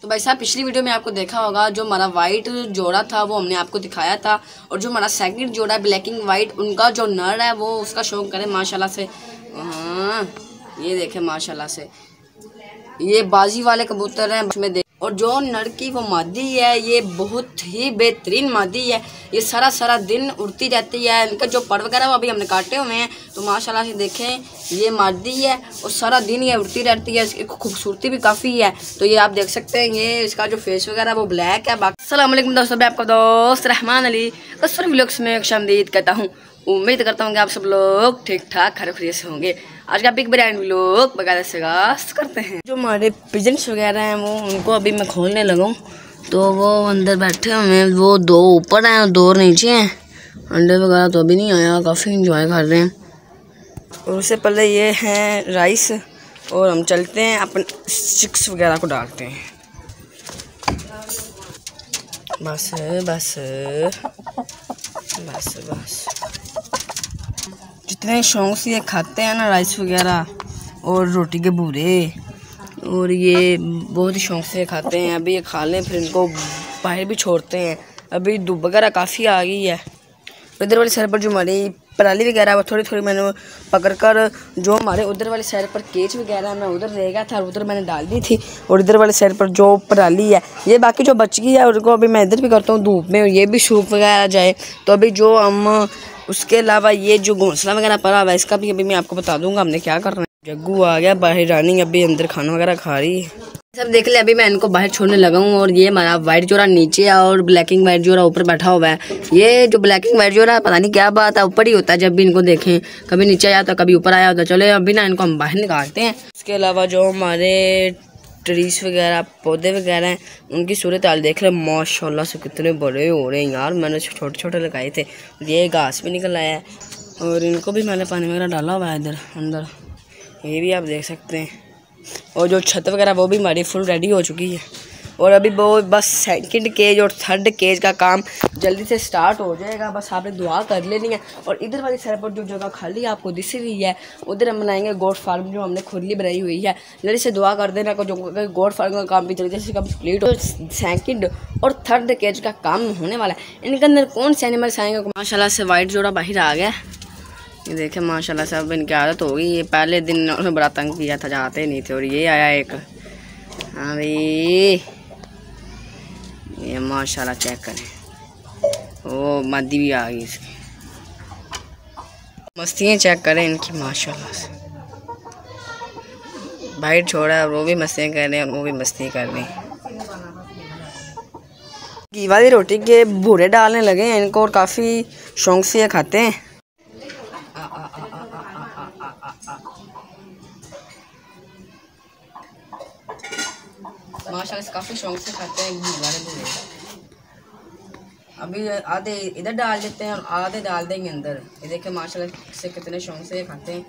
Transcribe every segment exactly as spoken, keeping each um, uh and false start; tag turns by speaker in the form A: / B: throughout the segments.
A: तो भाई साहब पिछली वीडियो में आपको देखा होगा जो हमारा वाइट जोड़ा था वो हमने आपको दिखाया था, और जो हमारा सेकंड जोड़ा ब्लैक एंड वाइट उनका जो नर है वो उसका शौक करें माशाल्लाह से। हाँ ये देखें माशाल्लाह से, ये बाजी वाले कबूतर हैं उसमें देख। और जो नर की वो मादी है ये बहुत ही बेहतरीन मादी है, ये सारा सारा दिन उड़ती रहती है। इनका जो पर वगैरह वो अभी हमने काटे हुए हैं, तो माशाल्लाह से देखें ये मादी है और सारा दिन ये उड़ती रहती है। इसकी खूबसूरती भी काफ़ी है, तो ये आप देख सकते हैं। ये इसका जो फेस वगैरह वो ब्लैक है। बाकी अस्सलाम वालेकुम दोस्तों, मैं आपका दोस्त रहमान अली कसर व्लॉग्स में खुशामदीद कहता हूँ। उम्मीद करता हूँ कि आप सब लोग ठीक ठाक खैर खैरियत से होंगे। आज का बिग ब्रांड व्लॉग वगैरह से आगाज़ करते हैं। जो हमारे पिजन्स वगैरह हैं वो उनको अभी मैं खोलने लगा हूँ, तो वो अंदर बैठे हुए हैं। वो दो ऊपर हैं और दो नीचे हैं। अंडे वगैरह तो अभी नहीं आया, काफ़ी इंजॉय कर रहे हैं। और उससे पहले ये हैं राइस, और हम चलते हैं अपने चिक्स वगैरह को डालते हैं। बस बस बस बस जितने शौक से ये खाते हैं ना राइस वगैरह और रोटी के भूरे, और ये बहुत ही शौक से खाते हैं। अभी ये खा लें फिर इनको बाहर भी छोड़ते हैं। अभी धूप वगैरह काफ़ी आ गई है। इधर वाली साइड पर जो हमारी पराली वगैरह वो थोड़ी थोड़ी मैंने पकड़ कर, जो हमारे उधर वाली साइड पर केच वगैरह मैं उधर रह गया था और उधर मैंने डाल दी थी। और इधर वाली साइड पर जो पराली है ये बाकी जो बच गई है उनको अभी मैं इधर भी करता हूँ धूप में, और ये भी सूख वगैरह जाए। तो अभी जो हम उसके अलावा ये जो घोंसला वगैरह पड़ा हुआ है इसका भी अभी मैं आपको बता दूंगा हमने क्या करना है। जग्गू आ गया बाहर, रानी अभी अंदर खाना वगैरह खा रही है। सब देख ले, अभी मैं इनको बाहर छोड़ने लगा हूँ। और ये हमारा वाइट जोड़ा नीचे है और ब्लैक एंड वाइट जोड़ा ऊपर बैठा हुआ है। ये जो ब्लैक एंड वाइट जोड़ा पता नहीं क्या बात है, ऊपर ही होता है जब भी इनको देखें, कभी नीचे आया तो कभी ऊपर आया होता। चले अभी ना इनको हम बाहर निकालते हैं। इसके अलावा जो हमारे ट्रीज वगैरह पौधे वगैरह हैं उनकी सूरत हाल देख रहे माशाल्लाह से कितने बड़े हो रहे हैं यार। मैंने छोटे छोटे लगाए थे, ये घास भी निकल आया है। और इनको भी मैंने पानी वगैरह डाला हुआ है इधर अंदर, ये भी आप देख सकते हैं। और जो छत वगैरह वो भी हमारी फुल रेडी हो चुकी है। और अभी वो बस सेकंड केज और थर्ड केज का काम जल्दी से स्टार्ट हो जाएगा। बस आपने दुआ कर लेनी है। और इधर वाली साइड पर जो जगह खाली आपको दिख रही है उधर हम बनाएंगे गोट फार्म, जो हमने खुली बनाई हुई है। जल्दी से दुआ कर देना को जो गोट फार्म का काम भी जल्दी से कंप्लीट हो। सेकंड और थर्ड केज का काम होने वाला है। इनके अंदर कौन से एनिमल्स आएंगे। माशाल्लाह से वाइट जोड़ा बाहर आ गया, ये देखे माशाल्लाह से। अब इनकी आदत हो गई, ये पहले दिन उन्होंने बड़ा तंग किया था, जाते नहीं थे। और ये आया एक, हाँ भाई ये माशाल्लाह चेक करें, ओ मादी भी आ गई इसकी। मस्तियाँ चेक करें इनकी माशाल्लाह से। बाहर छोड़ा है वो भी मस्तियाँ कर रहे हैं और वो भी मस्ती कर रही हैं। घी वाली रोटी के भूरे डालने लगे हैं इनको, और काफ़ी शौक से ये खाते हैं। माशाल्लाह से काफ़ी शौक से खाते हैं घी वाले भूरे। अभी आधे इधर डाल देते हैं और आधे डाल देंगे अंदर। ये देखें माशाल्लाह से कितने शौक से खाते हैं।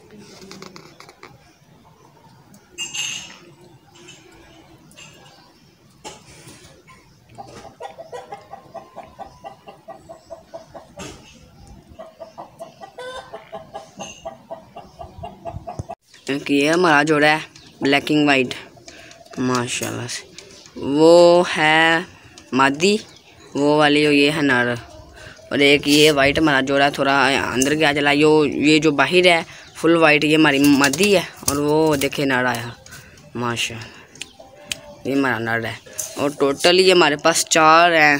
A: क्योंकि ये हमारा जोड़ा है ब्लैक एंड वाइट माशाल्लाह से, वो है मादी, वो वाली ये है नर। और एक ये वाइट हमारा जोड़ा थोड़ा अंदर गया चला। यो ये जो बाहर है फुल वाइट ये हमारी मादी है, और वो देखे नर आया माशाल्लाह, ये हमारा नर है। और टोटल ये हमारे पास चार हैं,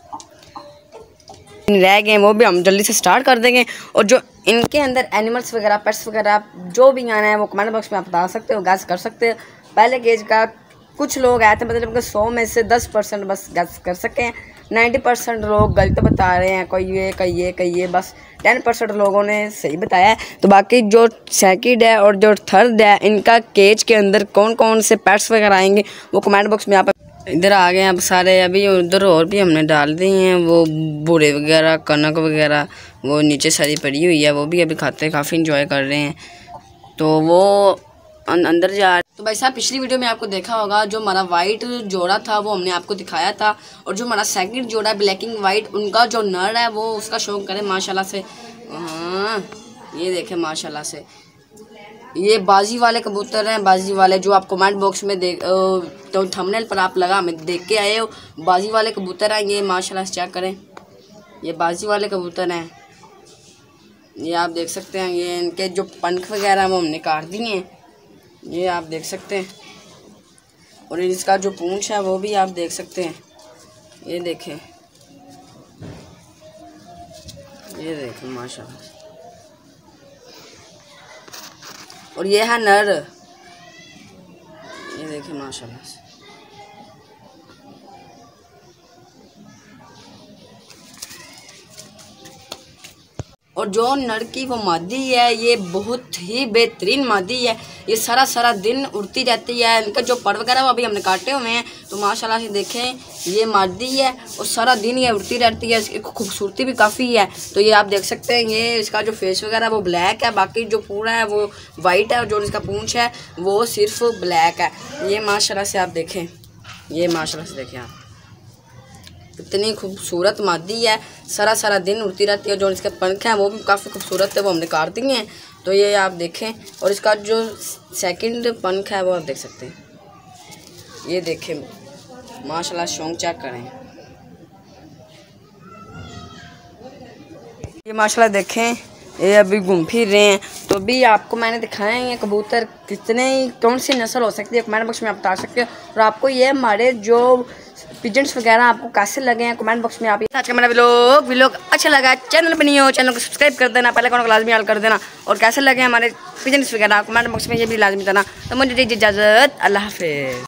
A: रह गए वो भी हम जल्दी से स्टार्ट कर देंगे। और जो इनके अंदर एनिमल्स वगैरह पेट्स वगैरह जो भी आना है वो कमेंट बॉक्स में आप बता सकते हो, गैस कर सकते हो। पहले गेज का कुछ लोग आए थे, मतलब कि सौ में से दस परसेंट बस गैस कर सके हैं। नाइन्टी परसेंट लोग गलत बता रहे हैं, कोई ये कोई ये कोई ये, बस टेन परसेंट लोगों ने सही बताया है। तो बाकी जो सेकंड है और जो थर्ड है इनका केज के अंदर कौन कौन से पेट्स वगैरह आएंगे वो कमेंट बॉक्स में आप इधर आ गए हैं अब सारे। अभी उधर और भी हमने डाल दी हैं वो बूढ़े वगैरह कनक वगैरह, वो नीचे सारी पड़ी हुई है, वो भी अभी खाते हैं, काफ़ी इंजॉय कर रहे हैं। तो वो अं, अंदर जा। तो भाई साहब पिछली वीडियो में आपको देखा होगा जो हमारा वाइट जोड़ा था वो हमने आपको दिखाया था, और जो हमारा सेकंड जोड़ा ब्लैक एंड वाइट उनका जो नर है वो उसका शौक करें माशाल्लाह से। हाँ ये देखें माशाल्लाह से, ये बाजी वाले कबूतर हैं, बाजी वाले जो आप कमेंट बॉक्स में देख तो थंबनेल पर आप लगा में देख के आए हो। बाजी वाले कबूतर हैं ये, माशाल्लाह से चेक करें, ये बाजी वाले कबूतर हैं। ये आप देख सकते हैं, ये इनके जो पंख वगैरह वो हमने काट दिए हैं, ये आप देख सकते हैं। और इसका जो पूंछ है वो भी आप देख सकते हैं, ये देखें, ये देखें माशाल्लाह। और ये है नर, ये देखें माशाल्लाह से। और जो नर की वो मादी है ये बहुत ही बेहतरीन मादी है। ये सारा सारा दिन उड़ती रहती है। इनका जो पर वगैरह वो अभी हमने काटे हुए हैं, तो माशाल्लाह से देखें ये मादी है और सारा दिन ये उड़ती रहती है। इसकी खूबसूरती भी काफ़ी है। तो ये आप देख सकते हैं, ये इसका जो फेस वगैरह वो ब्लैक है, बाकी जो पूरा है वो वाइट है, और जो इसका पूंछ है वो सिर्फ ब्लैक है। ये माशाल्लाह से आप देखें, ये माशाल्लाह से देखें आप, इतनी खूबसूरत मादी है, सारा सारा दिन उड़ती रहती है। जो इसके पंख हैं वो भी काफ़ी खूबसूरत है, वो हमने काट दिए हैं। तो ये आप देखें, और इसका जो सेकंड पंख है वो आप देख सकते हैं, ये देखें माशाल्लाह, शौक चेक करें, ये माशाल्लाह देखें, ये अभी घूम फिर रहे हैं। तो अभी आपको मैंने दिखाया है ये कबूतर कितने कौन सी नस्ल हो सकती है, कमेंट बॉक्स में आप बता सकते हैं। और आपको ये हमारे जो पिजन्स वगैरह आपको कैसे लगे हैं कमेंट बॉक्स में आप। आज का मेरा व्लॉग व्लॉग अच्छा लगा, चैनल पर नहीं हो चैनल को सब्सक्राइब कर देना, पहले कौन को लाजमी हाल कर देना। और कैसे लगे हमारे पिजन्स वगैरह कमेंट बॉक्स में ये भी लाजमी देना। तो मुझे दीजिए इजाज़त, अल्लाह हाफिज़।